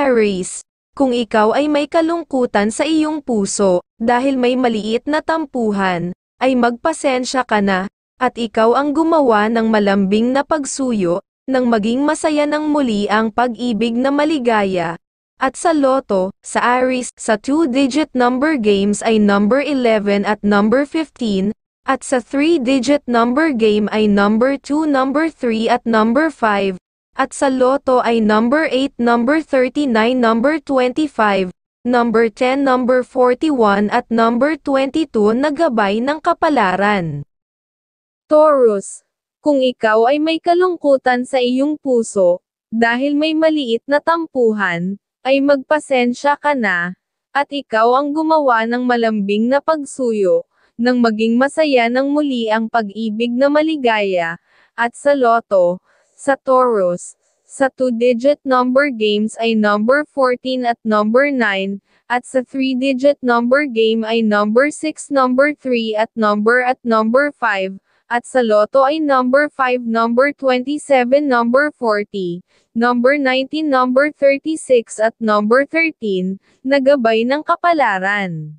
Aries, kung ikaw ay may kalungkutan sa iyong puso, dahil may maliit na tampuhan, ay magpasensya ka na, at ikaw ang gumawa ng malambing na pagsuyo, nang maging masaya ng muli ang pag-ibig na maligaya. At sa Lotto, sa Aries, sa 2-digit number games ay number 11 at number 15, at sa 3-digit number game ay number 2, number 3 at number 5, at sa Lotto ay number 8, number 39, number 25, number 10, number 41 at number 22 na gabay ng kapalaran. Taurus, kung ikaw ay may kalungkutan sa iyong puso, dahil may maliit na tampuhan, ay magpasensya ka na, at ikaw ang gumawa ng malambing na pagsuyo, nang maging masaya ng muli ang pag-ibig na maligaya. At sa Lotto, sa Taurus, sa 2-digit number games ay number 14 at number 9, at sa 3-digit number game ay number 6, number 3 at number 5, at sa Lotto ay number 5, number 27, number 40, number 19, number 36 at number 13, na gabay ng kapalaran.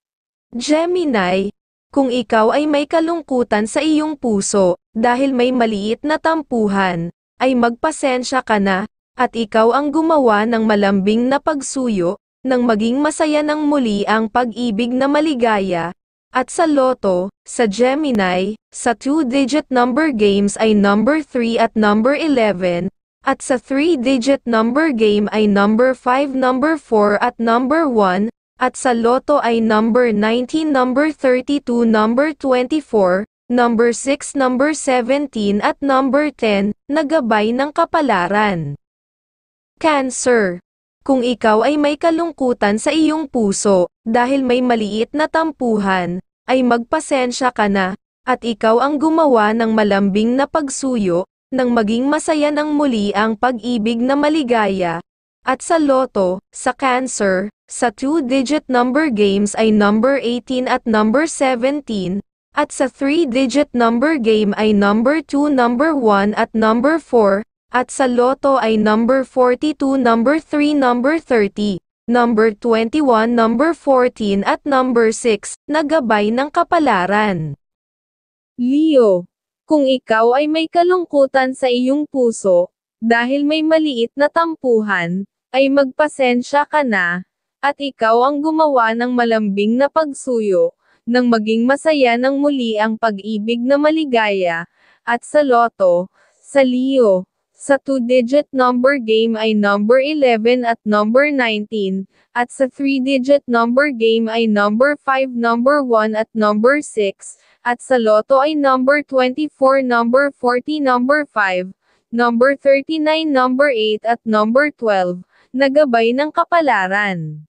Gemini, kung ikaw ay may kalungkutan sa iyong puso, dahil may maliit na tampuhan, ay magpasensya ka na, at ikaw ang gumawa ng malambing na pagsuyo, nang maging masaya ng muli ang pag-ibig na maligaya. At sa Lotto, sa Gemini, sa 2-digit number games ay number 3 at number 11, at sa 3-digit number game ay number 5, number 4 at number 1, at sa Lotto ay number 19, number 32, number 24, number 6, number 17 at number 10, na gabay ng kapalaran. Cancer, kung ikaw ay may kalungkutan sa iyong puso, dahil may maliit na tampuhan, ay magpasensya ka na, at ikaw ang gumawa ng malambing na pagsuyo, nang maging masaya ng muli ang pag-ibig na maligaya. At sa Lotto, sa Cancer, sa 2-digit number games ay number 18 at number 17, at sa 3-digit number game ay number 2, number 1 at number 4, at sa Lotto ay number 42, number 3, number 30, number 21, number 14 at number 6, na gabay ng kapalaran. Leo, kung ikaw ay may kalungkutan sa iyong puso, dahil may maliit na tampuhan, ay magpasensya ka na, at ikaw ang gumawa ng malambing na pagsuyo, nang maging masaya ng muli ang pag-ibig na maligaya. At sa Lotto, sa Leo, sa 2-digit number game ay number 11 at number 19, at sa 3-digit number game ay number 5, number 1 at number 6, at sa Lotto ay number 24, number 40, number 5, number 39, number 8 at number 12, na gabay ng kapalaran.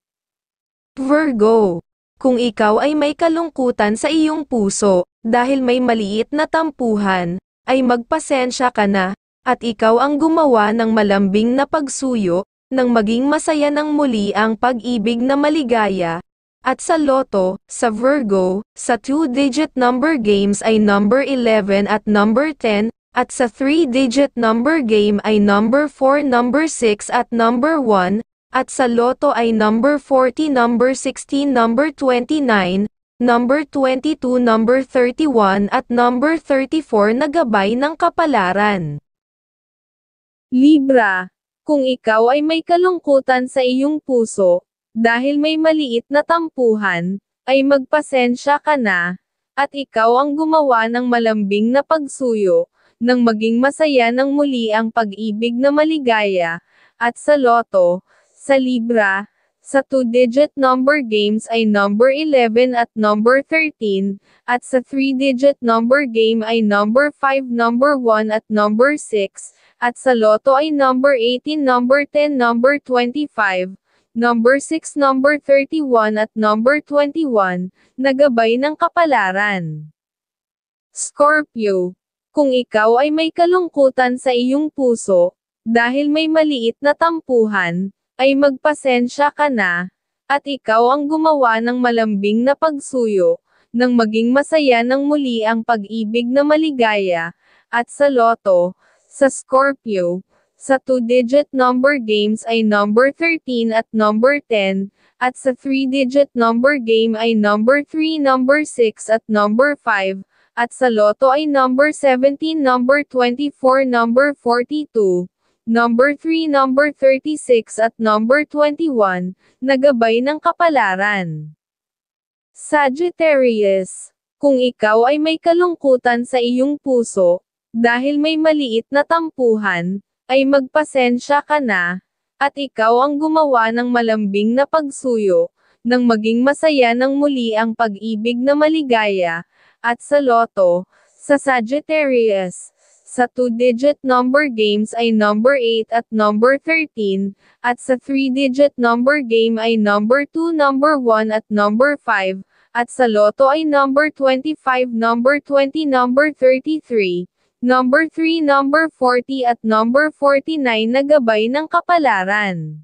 Virgo, kung ikaw ay may kalungkutan sa iyong puso, dahil may maliit na tampuhan, ay magpasensya ka na, at ikaw ang gumawa ng malambing na pagsuyo, nang maging masaya ng muli ang pag-ibig na maligaya. At sa Lotto, sa Virgo, sa 2-digit number games ay number 11 at number 10, at sa 3-digit number game ay number 4, number 6 at number 1, at sa Lotto ay number 40, number 16, number 29, number 22, number 31 at number 34 na gabay ng kapalaran. Libra, kung ikaw ay may kalungkutan sa iyong puso, dahil may maliit na tampuhan, ay magpasensya ka na, at ikaw ang gumawa ng malambing na pagsuyo, nang maging masaya ng muli ang pag-ibig na maligaya. At sa Lotto, sa Libra, sa 2-digit number games ay number 11 at number 13, at sa 3-digit number game ay number 5, number 1 at number 6, at sa Lotto ay number 18, number 10, number 25, number 6, number 31 at number 21, na gabay ng kapalaran. Scorpio, kung ikaw ay may kalungkutan sa iyong puso, dahil may maliit na tampuhan, ay magpasensya ka na, at ikaw ang gumawa ng malambing na pagsuyo, nang maging masaya ng muli ang pag-ibig na maligaya. At sa Lotto, sa Scorpio, Sa 2-digit number games ay number 13 at number 10, at sa 3-digit number game ay number 3, number 6 at number 5, at sa loto ay number 17, number 24, number 42, number 3, number 36 at number 21, nagabay ng kapalaran. Sagittarius, kung ikaw ay may kalungkutan sa iyong puso, dahil may maliit na tampuhan, ay magpasensya ka na, at ikaw ang gumawa ng malambing na pagsuyo, nang maging masaya ng muli ang pag-ibig na maligaya, at sa loto, sa Sagittarius, sa 2-digit number games ay number 8 at number 13, at sa 3-digit number game ay number 2, number 1 at number 5, at sa loto ay number 25, number 20, number 33, number 3, number 40 at number 49 na gabay ng kapalaran.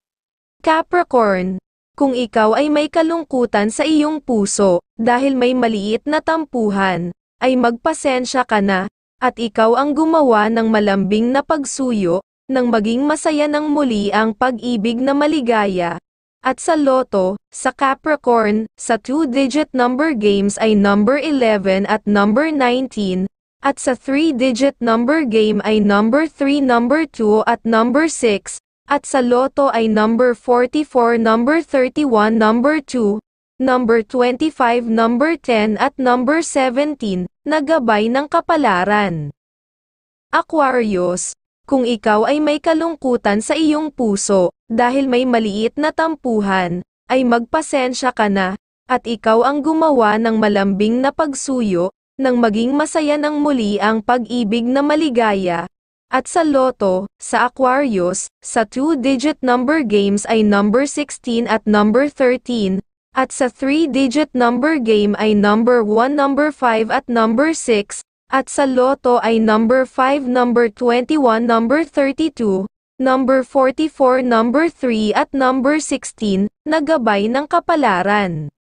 Capricorn, kung ikaw ay may kalungkutan sa iyong puso, dahil may maliit na tampuhan, ay magpasensya ka na, at ikaw ang gumawa ng malambing na pagsuyo, nang maging masaya ng muli ang pag-ibig na maligaya. At sa loto, sa Capricorn, sa 2-digit number games ay number 11 at number 19, at sa 3-digit number game ay number 3, number 2 at number 6, at sa loto ay number 44, number 31, number 2, number 25, number 10 at number 17, na gabay ng kapalaran. Aquarius, kung ikaw ay may kalungkutan sa iyong puso, dahil may maliit na tampuhan, ay magpasensya ka na, at ikaw ang gumawa ng malambing na pagsuyo, nang maging masaya ng muli ang pag-ibig na maligaya. At sa loto, sa Aquarius, sa 2-digit number games ay number 16 at number 13, at sa 3-digit number game ay number 1, number 5 at number 6, at sa loto ay number 5, number 21, number 32, number 44, number 3 at number 16, na gabay ng kapalaran.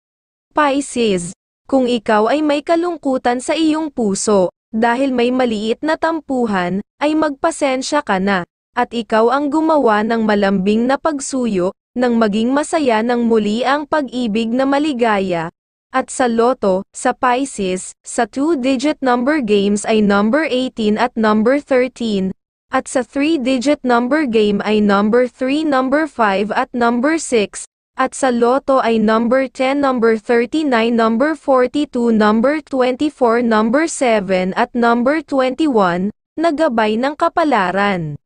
Pisces, kung ikaw ay may kalungkutan sa iyong puso, dahil may maliit na tampuhan, ay magpasensya ka na, at ikaw ang gumawa ng malambing na pagsuyo, nang maging masaya ng muli ang pag-ibig na maligaya. At sa loto, sa Pisces, sa 2-digit number games ay number 18 at number 13, at sa 3-digit number game ay number 3, number 5 at number 6, at sa loto ay number 10, number 39, number 42, number 24, number 7 at number 21, na gabay ng kapalaran.